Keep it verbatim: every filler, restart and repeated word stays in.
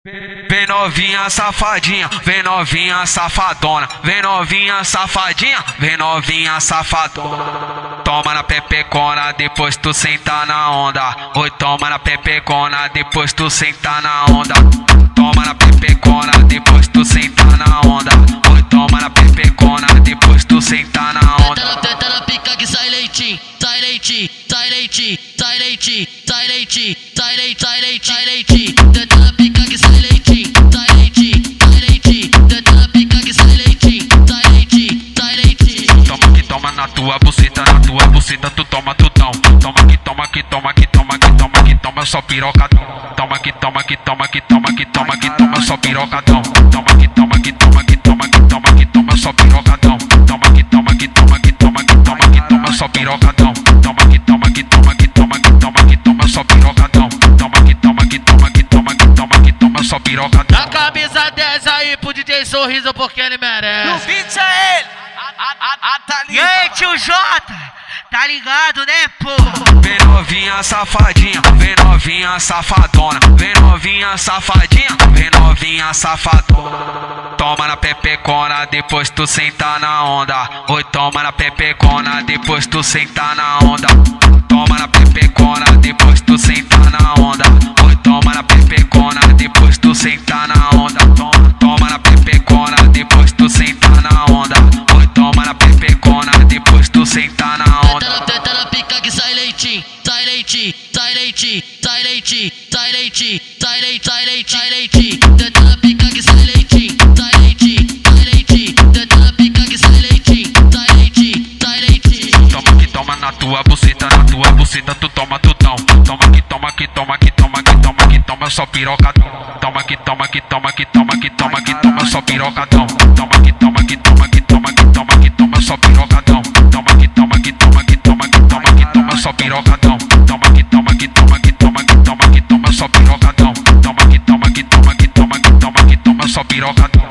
Vem novinha safadinha, vem novinha safadona, vem novinha safadinha, vem novinha safadona. Toma na pepecona, depois tu senta na onda. Oi, toma na pepecona, depois tu senta na onda. Toma na pepecona, depois tu senta na onda. Oi, toma na pepecona, depois tu senta na onda. Tenta na pica que sai leitinho, sai leitinho, sai leitinho, sai leitinho, sai leitinho, sai leitinho, sai leitinho, sai leitinho. Tenta na pica que sai leitinho, sai leitinho, sai leitinho. Tenta na pica que sai leitinho, sai leitinho, sai leitinho. Toma que toma na tua buceta, na tua buceta tu toma tutão. Toma que toma que toma que toma que toma que toma só pirocadão. Toma que toma que toma que toma que toma que toma só pirocadão. Toma que toma que toma que toma que toma que toma só pirocadão. Toma que toma que toma que toma que toma que toma só pirocadão. Toma que toma que toma que toma que toma que toma só pirocadão. Toma que toma que toma que toma que toma que toma só pirocadão. Dá camisa dez aí pro D J Sorriso porque ele merece. No beat é ele, a, a, a Thalita. E aí, tio Jota, tá ligado, né, pô? Vem novinha safadinha, vem novinha safadona, vem novinha safadinha, vem novinha safadona. Toma na pepecona, depois tu senta na onda. Oi, toma na pepecona, depois tu senta na onda. Toma na pepecona, depois tu senta na onda. Oi, toma na pepecona, depois tu senta na onda. Toma, toma na pepecona, depois tu senta na onda. Oi, toma na pepecona, depois tu senta na onda. Tenta na pica que sai leitinho, sai leitinho, sai leitinho, sai leitinho, sai leitinho, sai leitinho, sai leitinho, sai leitinho. Tenta na pica que sai leitinho, sai leitinho, sai leitinho. Tenta na pica que sai leitinho, sai leitinho, sai leitinho. Toma que toma na tua buceta, na tua buceta tu toma tutão. Toma que toma que toma que toma que toma que toma só pirocadão. Toma que toma que toma que toma que toma que toma só pirocadão. Toma que toma que toma que toma que toma que toma só pirocadão. Toma que toma que toma que toma que toma que toma só pirocadão. Toma que toma que toma que toma que toma que toma só pirocadão. Toma que toma que toma que toma que toma que toma só pirocadão.